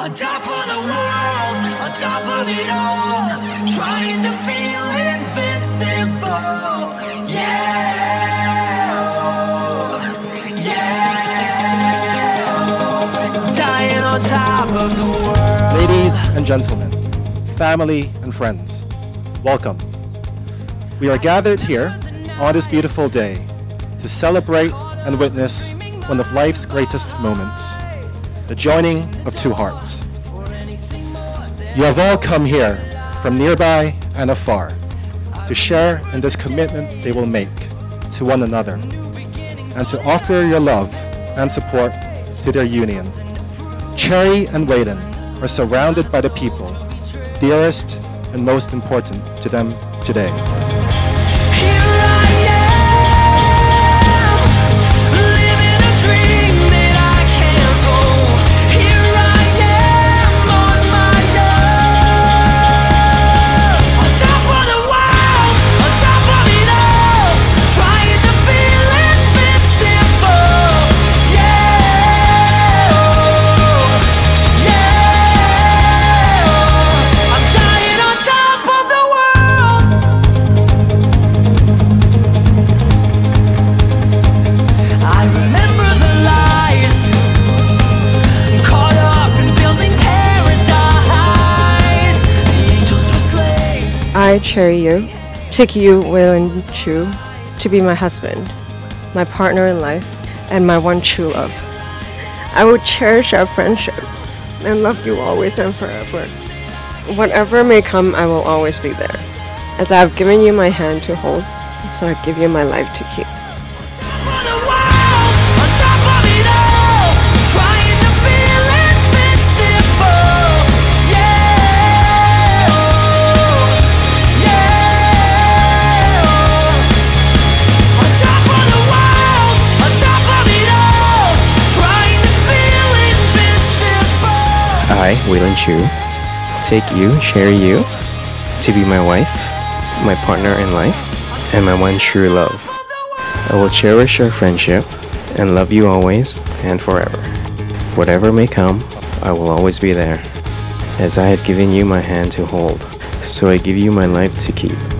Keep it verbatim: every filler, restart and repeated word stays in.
On top of the world, on top of it all, trying to feel invincible. Yeah, oh, yeah, oh, dying on top of the world. Ladies and gentlemen, family and friends, welcome. We are gathered here on this beautiful day to celebrate and witness one of life's greatest moments, the joining of two hearts. You have all come here from nearby and afar to share in this commitment they will make to one another and to offer your love and support to their union. Cherry and Waylon are surrounded by the people dearest and most important to them today. I, Cherry Yu, take you, Waylon Chu, to be my husband, my partner in life, and my one true love. I will cherish our friendship and love you always and forever. Whatever may come, I will always be there, as I have given you my hand to hold, so I give you my life to keep. I, Waylon Chu, take you, Cherry Yu, to be my wife, my partner in life, and my one true love. I will cherish our friendship and love you always and forever. Whatever may come, I will always be there, as I have given you my hand to hold, so I give you my life to keep.